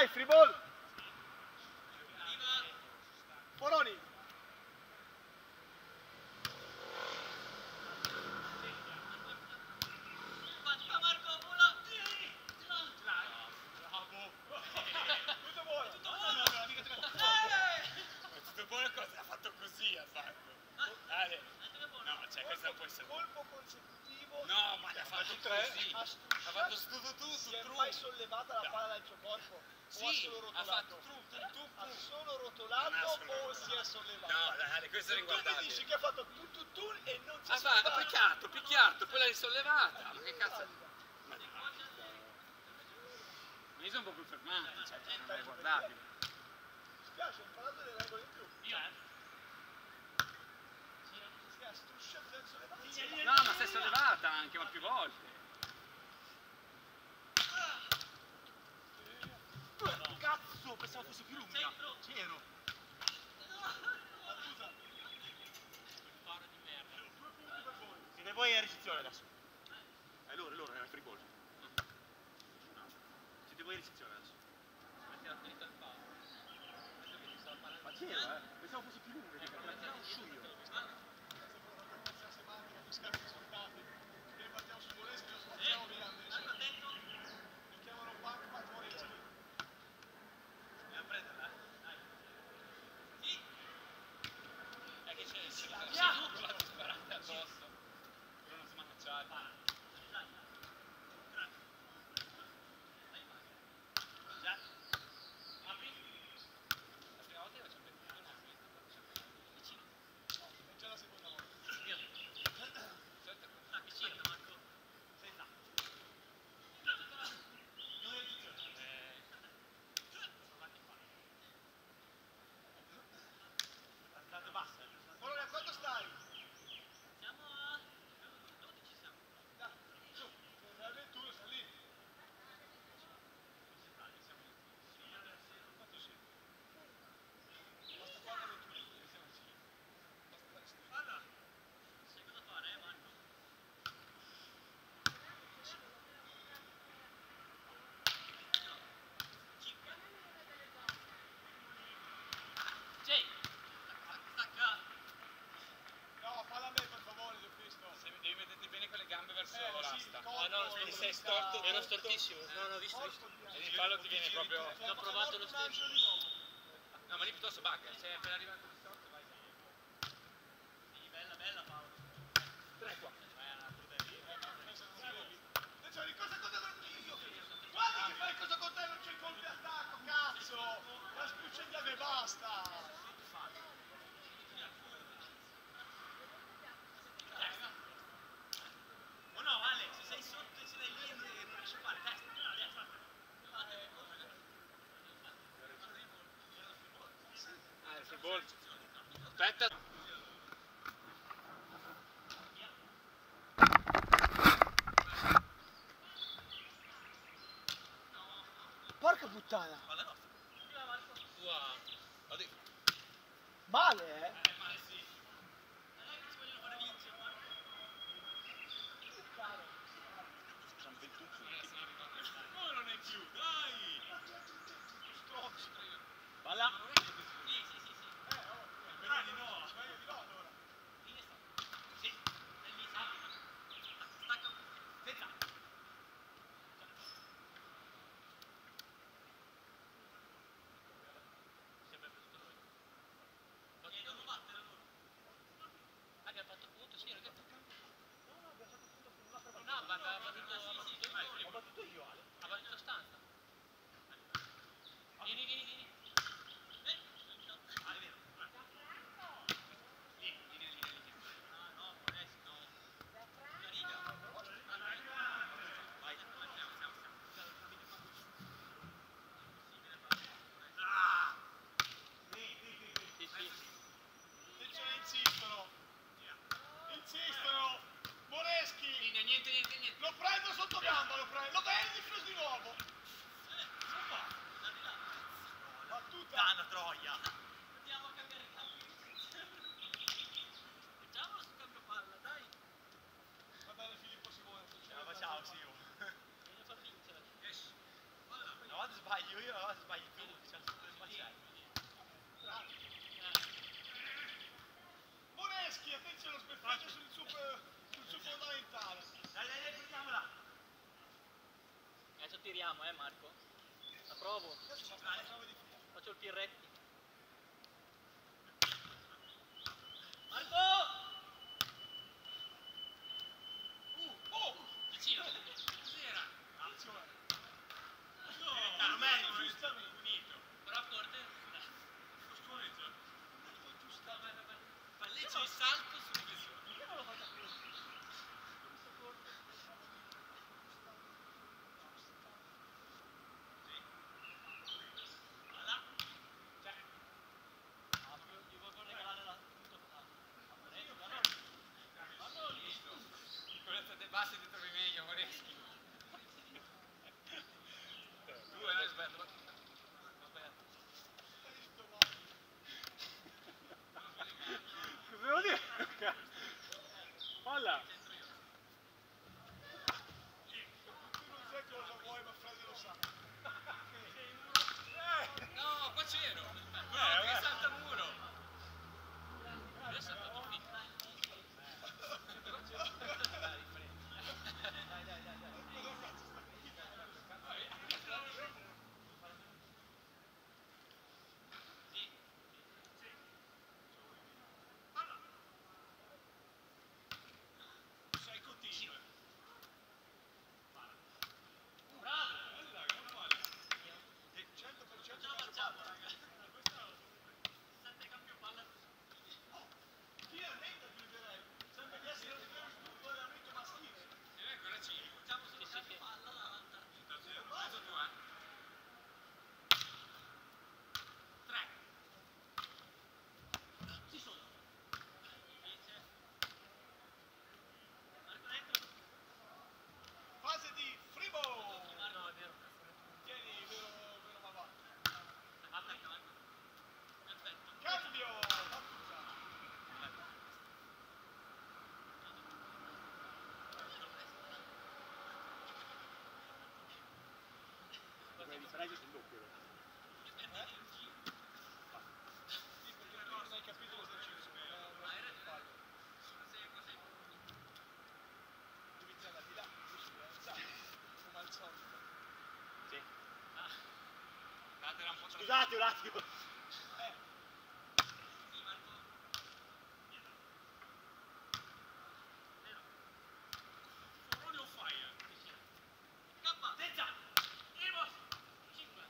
Vai, free ball! Foroni! Colpo consecutivo. No, ma l'ha fatto così. Ha fatto tutto. Si è mai sollevata la palla dal suo corpo? Sì, o ha solo rotolato? Ha fatto Ha solo rotolato o si è sollevata? No, dai, questo è tu mi riguardabile. dici che ha fatto tu e non si è Ha sollevata. picchiato, poi l'ha risollevata. Ma che cazzo? Ma no. Mi sono un po' più fermato, cioè, non è guardabile. Mi spiace, ho imparato delle regole in più. No, ma si è sollevata anche, ma più volte. Cazzo, pensavo fosse più lunga. C'ero. Siete voi a ricezione adesso. È loro, è il free ball. Siete voi a ricezione adesso. Ma c'ero, pensavo fosse più lunga. Devi metterti bene con le gambe verso l'asta. No, sei storto. Ero stortissimo. No, visto. E il fallo ti viene proprio... L'ho provato lo stesso. No, ma lì piuttosto bugga. Se per arrivare come storto vai. Sì, bella Paolo. 3 qua. Cosa contigo? Guarda che fai cosa con te, non c'è il colpo di attacco, cazzo! La spucciagliave e basta! Oh no, Ale, se sei sotto e ce l'hai lì non riesci a fare. Destra. Il free ball. Aspetta. Porca puttana! Wow. Male, Male sì. Ci vogliono fare vincere, guarda. Sono 21 No, non è più, dai! Strozzo! Balla! Sì. Meglio di no allora. Sì, bellissimo. Stacca. Senta. Devono battere loro. Abbiamo fatto punto, sì, ragazzi. No, abbiamo fatto punto con un'altra No, ma aveva battuto Ho battuto io, Ale. ha battuto stanza. Vieni. Ah, è vero. Vieni. No, adesso no. Una riga. Vai. Siamo. Ah! Sì. Attenzione, insistono! Moreschi! Niente. Lo prendo sotto io a volte sbaglio più, c'è sempre il macello. Moreschi, attenzione, lo sbeffeggia sul suo fondamentale. Dai, prendiamola! Adesso tiriamo, Marco. La provo. Faccio il pirretti. Marco! Vicino! Cos'era? Attenzione. Non merito, Giustamente. finito. Però corte. Scusa. Palleggia il salto subito. Perché non lo faccio più? Basta ti trovi meglio, Moreschi. Tu hai sbagliato. Cosa devo dire? Palla! Tu non sai cosa vuoi, ma Freddy lo sa. No, qua c'ero. Quello che salta il muro. Lui è saltato finito. Sei continuo. Bravo! 100% Ce la facciamo, raga. Sette cambio palla. Finalmente aggiungerei. Sembra di essere un allenamento maschile. E ancora 5. Facciamo solo cambio palla davanti. Mezzo tu, 3. Ci sono. Vince. Marco dentro. Fase di Fribo. No, è vero. Tieni, vero Mavà. Attacca, Marco. Perfetto. Cambio. Battuta. Come di Fregio sul doppio. Sì, perché tu non hai capito l'esercizio. Non farlo. Devi tirare di là, così, come al solito. Sì. Datela un po' troppo. Scusate un attimo. Sì, Marco. Foroni on fire. Cappa. Senza. Irmos. 5.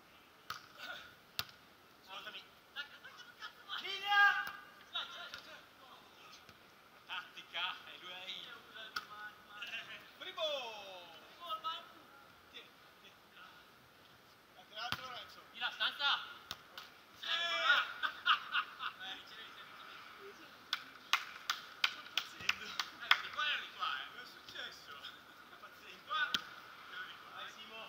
Ascoltami. Linea. Tattica. E lui è io. Fribo. Tieni. Grazie Lorenzo. Di la stanza. Di qua e di qua, Cosa è successo? Di qua e di qua. Vai Simo.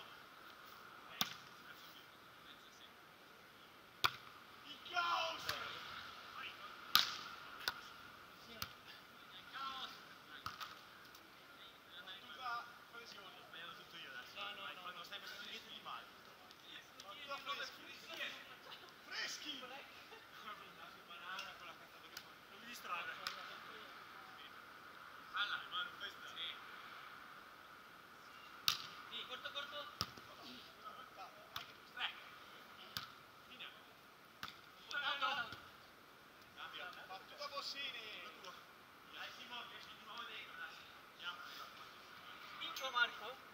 Il caos. Battuta presione. Sbagliato tutto io adesso. No, non stai facendo niente di male. Battuta freschi. Freschi. Banana con la cazzato che fa. Non mi distrarre. Palla, mano, questa. Sì. Sì, corto. 3. Linea. Cambio. Battuta Bossini. Dai Simo, riesci di nuovo dentro, dai. Andiamo. Vinco Marco.